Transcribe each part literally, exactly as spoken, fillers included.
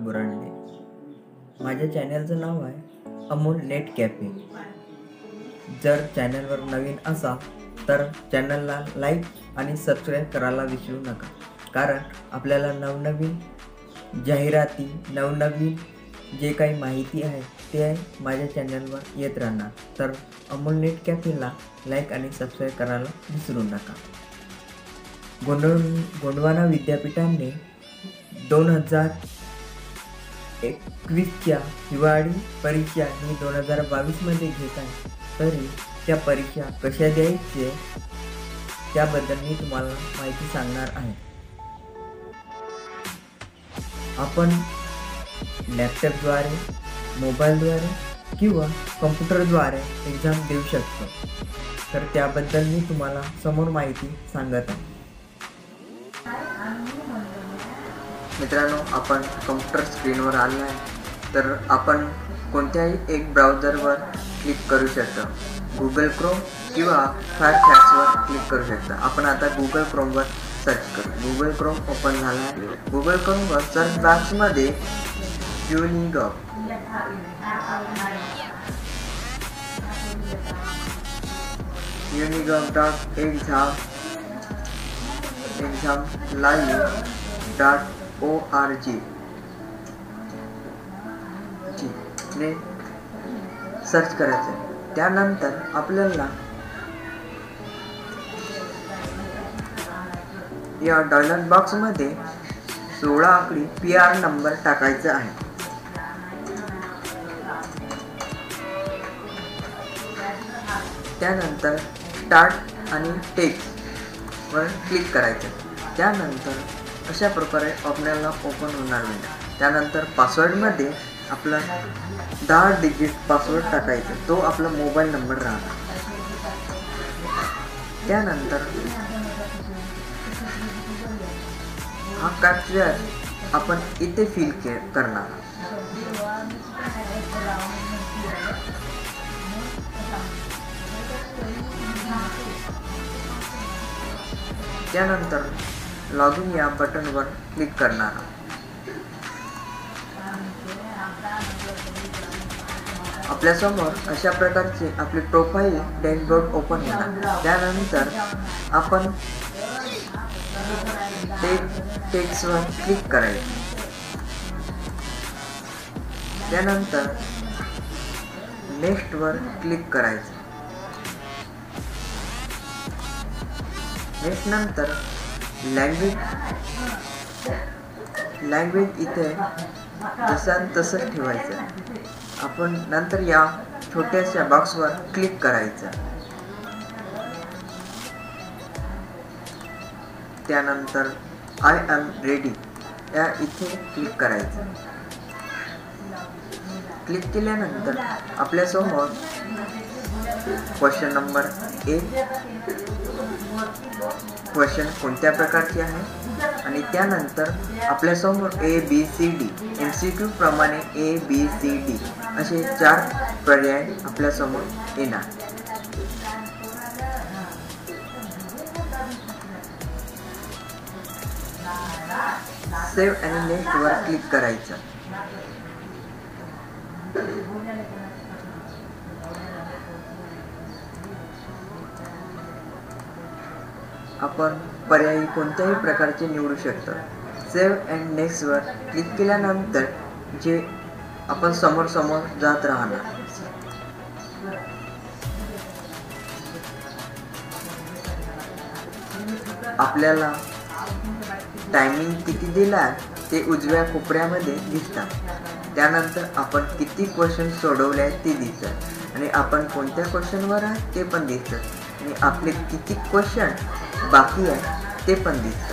बुरांडे. माझ्या चॅनलचं नाव आहे Amol net cafe. जर चॅनलवर नवीन असाल तर चॅनलला लाईक आणि सबस्क्राईब करायला विसरू नका, कारण आपल्याला नवनवीन जाहिराती, नवनवीन जे काही माहिती आहे ते माझ्या चॅनलवर येत राहणार. तर अमोल नेट कॅफेला लाईक आणि सबस्क्राईब करायला विसरू नका. गोंडव गोंडवाना विद्यापीठाने दोन हजार एकवीसच्या हिवाळी परीक्षा ही दोन हजार बावीसमध्ये घेत आहे. तरी त्या परीक्षा कशा द्यायचे त्याबद्दल मी तुम्हाला माहिती सांगणार आहे. आपण लॅपटॉपद्वारे, मोबाईलद्वारे किंवा कम्प्युटरद्वारे एक्झाम देऊ शकतो. तर त्याबद्दल मी तुम्हाला समोर माहिती सांगत आहे. मित्रांनो, आपण कम्प्युटर स्क्रीनवर आलो आहे. तर आपण कोणत्याही एक ब्राउझरवर क्लिक करू शकतो. गुगल क्रोम किंवा फायरफॉक्सवर क्लिक करू शकता. आपण आता गुगल क्रोमवर सर्च करू. गुगल क्रोम ओपन झाला आहे. गुगल क्रोमवर सर्च बॉक्समध्ये unigov unigov dot exam exam live dot O R G ने सर्च करायचं आहे. त्यानंतर आपल्याला या डायलॉग बॉक्समध्ये सोळा आकडी पी आर नंबर टाकायचा आहे. त्यानंतर स्टार्ट आणि टेक्स्ट वर क्लिक करायचं. त्यानंतर अशा प्रकारे आपल्याला ओपन होणार नाही. त्यानंतर पासवर्डमध्ये आपला दहा डिजिट पासवर्ड टाकायचा. तो आपला मोबाईल नंबर राहणार. त्यानंतर हा कॅप्चर आपण इथे फिल करणार. त्यानंतर लॉग इन या बटनवर क्लिक करणार. आपल्यासमोर अशा प्रकारचे आपले प्रोफाईल डॅशबोर्ड ओपन होणार. त्यानंतर आपण टेक्स्टवर क्लिक करायचं. त्यानंतर नेक्स्टवर क्लिक करायचं. नेक्स्ट नंतर लँग्वेज लँग्वेज इथे जसं तसंच ठेवायचं. आपण नंतर या छोट्याशा बॉक्सवर क्लिक करायचं. त्यानंतर आय एम रेडी या इथे क्लिक करायचं. क्लिक केल्यानंतर आपल्यासमोर क्वेश्चन नंबर एक, क्वेश्चन कोणत्या प्रकारचे आहे, आणि त्यानंतर आपल्यासमोर A B C D M C Q प्रमाणे ए बी सी डी असे चार पर्याय आपल्यासमोर येणार. सेव्ह आणि नेक्स्ट वर क्लिक करायचं. आपण पर्यायी कोणत्याही प्रकारचे निवडू शकतो. सेव्ह अँड नेक्स्ट वर क्लिक केल्यानंतर जे आपण समोर समोर जात राहणार. आपल्याला टायमिंग किती दिला ते उजव्या कोपऱ्यामध्ये दिसतात. त्यानंतर आपण किती क्वेश्चन सोडवले आहेत ते दिसतात, आणि आपण कोणत्या क्वेश्चनवर आहे ते पण दिसतात, आणि आपले किती क्वेश्चन बाकी आहे ते पण दिसतात.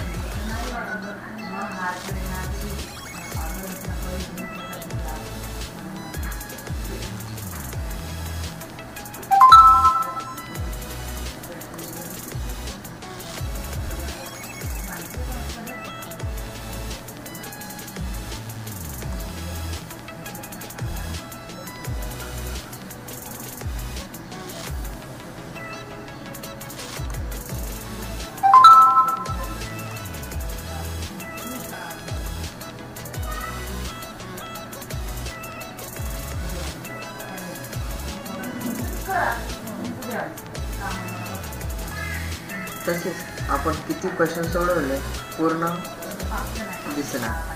तसेच आपण किती क्वेश्चन सोडवले पूर्ण दिसणार.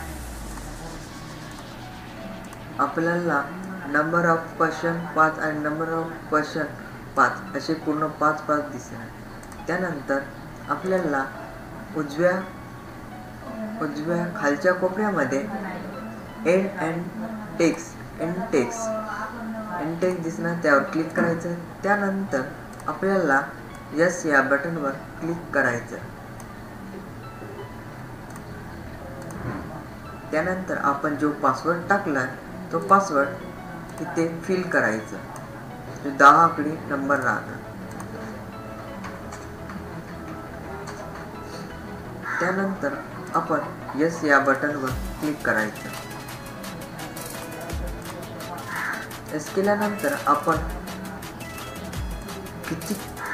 आपल्याला नंबर ऑफ क्वेश्चन पाच आणि नंबर ऑफ क्वेश्चन पाच असे पूर्ण पाच पाच दिसणार. त्यानंतर आपल्याला उजव्या उजव्या खालच्या कोपऱ्यामध्ये end and text end text end text दिसणार, त्यावर क्लिक करायचं. त्यानंतर आपल्याला यस या बटनवर क्लिक करायचं. त्यानंतर आपण जो पासवर्ड टाकला तो पासवर्ड इथे फिल करायचा. जो दहा आकडी नंबर राहणार. त्यानंतर आपण यस या बटनवर क्लिक करायचं. यस केल्यानंतर आपण किती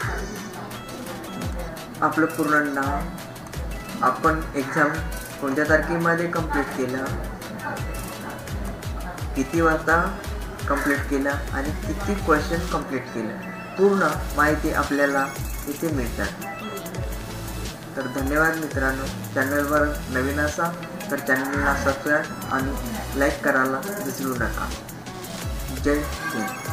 आपलं पूर्ण नाव, आपण एक्झाम कोणत्या तारखेमध्ये कंप्लीट केलं, किती वाजता कंप्लीट केलं आणि किती क्वेश्चन कंप्लीट केलं, पूर्ण माहिती आपल्याला इथे मिळतात. तर धन्यवाद मित्रांनो. चॅनलवर नवीन असा तर चॅनलला सबस्क्राईब आणि लाईक करायला विसरू नका. जय हिंद.